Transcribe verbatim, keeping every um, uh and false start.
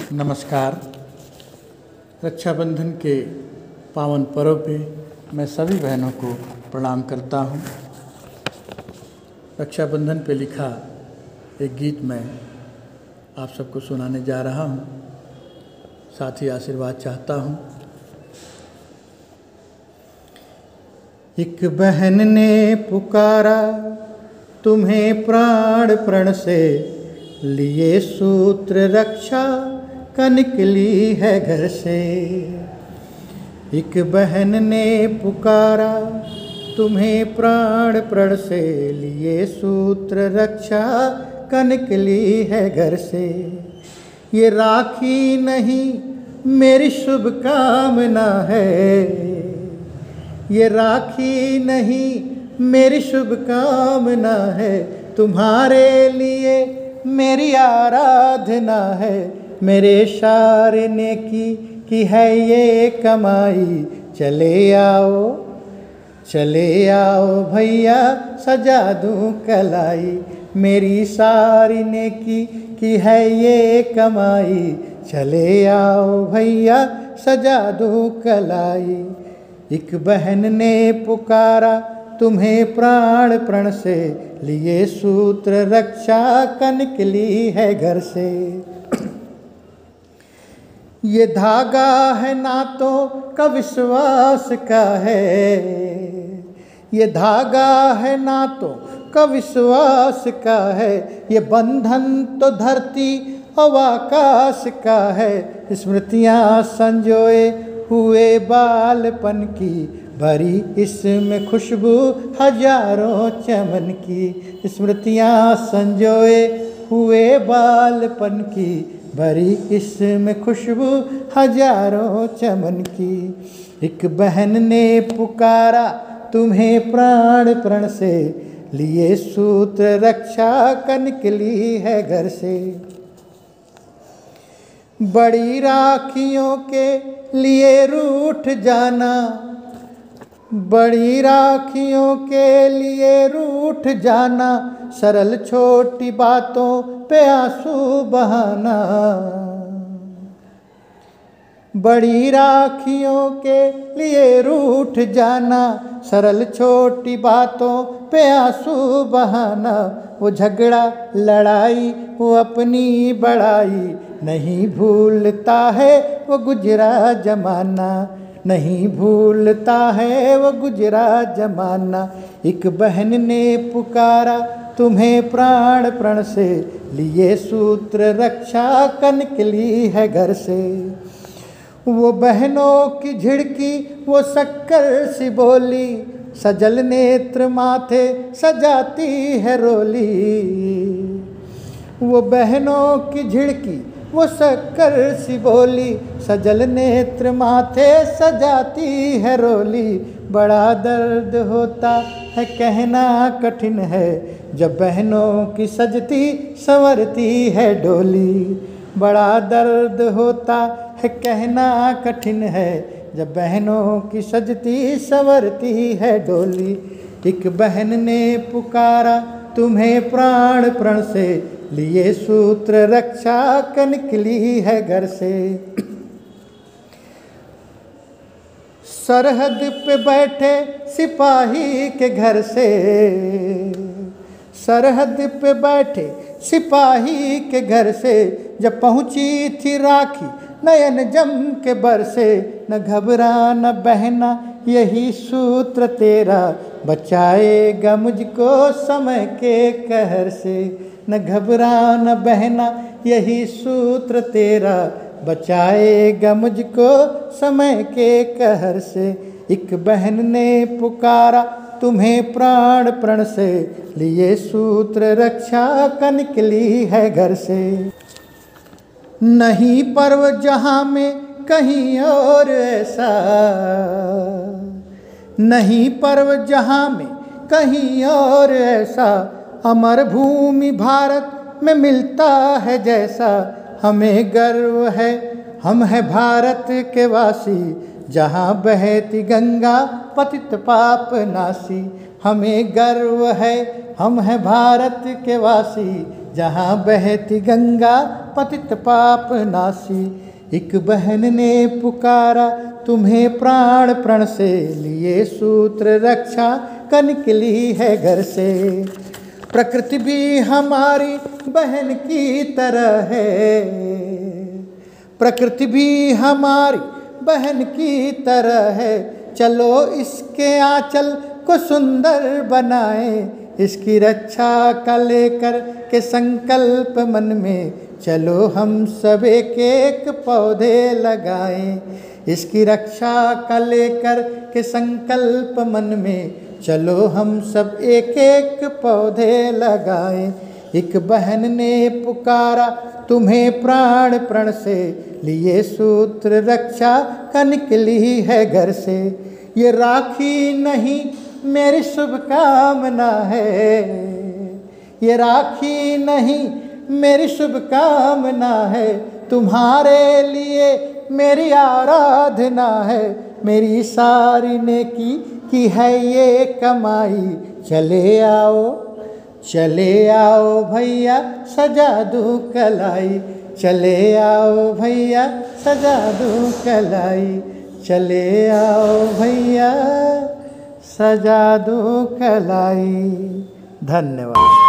नमस्कार। रक्षाबंधन के पावन पर्व पे मैं सभी बहनों को प्रणाम करता हूँ। रक्षाबंधन पे लिखा एक गीत मैं आप सबको सुनाने जा रहा हूँ, साथ ही आशीर्वाद चाहता हूँ। एक बहन ने पुकारा तुम्हें प्राण प्रण से, लिए सूत्र रक्षा का निकली है घर से। एक बहन ने पुकारा तुम्हें प्राण प्रण से, लिए सूत्र रक्षा का निकली है घर से। ये राखी नहीं मेरी शुभकामना है, ये राखी नहीं मेरी शुभकामना है। तुम्हारे लिए मेरी आराधना है, मेरे शार ने की की है ये कमाई। चले आओ चले आओ भैया सजा दूं कलाई, मेरी सारी ने की की है ये कमाई। चले आओ भैया सजा दूं कलाई। एक बहन ने पुकारा तुम्हें प्राण प्रण से, लिए सूत्र रक्षा का निकली है घर से। ये धागा है नातों का विश्वास का है, ये धागा है नातों का विश्वास का है। ये बंधन तो धरती और आकाश का है, स्मृतियाँ संजोए हुए बालपन की, भरी इसमें खुशबू हजारों चमन की। स्मृतियाँ संजोए हुए बालपन की, भरी इसमें खुशबू हजारों चमन की। एक बहन ने पुकारा तुम्हें प्राण प्रण से, लिए सूत्र रक्षा का निकली है घर से। बड़ी राखियों के लिए रूठ जाना, बड़ी राखियों के लिए रूठ जाना, सरल छोटी बातों पे आंसू बहाना। बड़ी राखियों के लिए रूठ जाना, सरल छोटी बातों पे आंसू बहाना। वो झगड़ा लड़ाई वो अपनी बड़ाई, नहीं भूलता है वो गुजरा जमाना, नहीं भूलता है वो गुजरा जमाना। एक बहन ने पुकारा तुम्हें प्राण प्रण से, लिए सूत्र रक्षा का निकली है घर से। वो बहनों की झिड़की वो शक्कर सी बोली, सजल नेत्र माथे सजाती है रोली। वो बहनों की झिड़की वो शक्कर सी बोली, सजल नेत्र माथे सजाती है रोली। बड़ा दर्द होता है कहना कठिन है, जब बहनों की सजती संवरती है डोली। बड़ा दर्द होता है कहना कठिन है, जब बहनों की सजती संवरती है डोली। एक बहन ने पुकारा तुम्हें प्राण प्रण से, लिए सूत्र रक्षा का निकली है घर से। सरहद पे बैठे सिपाही के घर से, सरहद पे बैठे सिपाही के घर से, जब पहुंची थी राखी नयन जम के बरसे। न घबरा न बहना यही सूत्र तेरा, बचाएगा मुझको समय के कहर से। न घबरा न बहना यही सूत्र तेरा, बचाएगा मुझको समय के कहर से। एक बहन ने पुकारा तुम्हें प्राण प्रण से, लिए सूत्र रक्षा का निकली है घर से। नहीं पर्व जहाँ में कहीं और ऐसा, नहीं पर्व जहाँ में कहीं और ऐसा, अमर भूमि भारत में मिलता है जैसा। हमें गर्व है हम हैं भारत के वासी, जहाँ बहती गंगा पतित पाप नासी। हमें गर्व है हम हैं भारत के वासी, जहाँ बहती गंगा पतित पाप नासी। एक बहन ने पुकारा तुम्हें प्राण प्रण से, लिए सूत्र रक्षा का निकली है घर से। प्रकृति भी हमारी बहन की तरह है, प्रकृति भी हमारी बहन की तरह है। चलो इसके आंचल को सुंदर बनाएं, इसकी रक्षा का लेकर के संकल्प मन में, चलो हम सब एक एक पौधे लगाएं। इसकी रक्षा का लेकर के संकल्प मन में, चलो हम सब एक एक पौधे लगाएं। एक बहन ने पुकारा तुम्हें प्राण प्रण से, लिए सूत्र रक्षा का निकली है घर से। ये राखी नहीं मेरी शुभकामना है, ये राखी नहीं मेरी शुभकामना है। तुम्हारे लिए मेरी आराधना है, मेरी सारी नेकी की है ये कमाई। चले आओ चले आओ भैया सजा दूं कलाई, चले आओ भैया सजा दूं कलाई। चले आओ भैया सजा दूं कलाई। धन्यवाद।